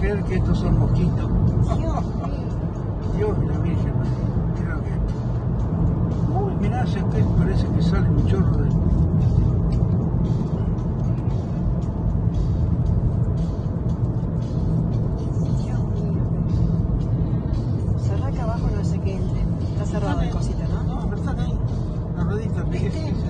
creer que estos son mosquitos. Dios mío. Dios y la Virgen. Mira que. Uy, mirá, que parece que sale un chorro de. Dios mío. Cerrá acá abajo, no sé qué entre. Está cerrado el cosito, ¿no? No, pero están ahí. La ruedita, ¿Viste?